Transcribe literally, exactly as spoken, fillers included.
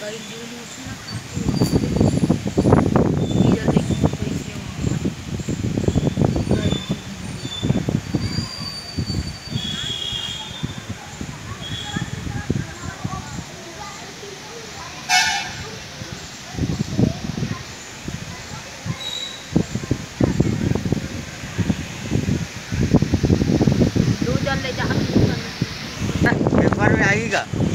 कई जून उसमें खाते इधर देखो कैसे दो जन ले जा पेपर में आएगी का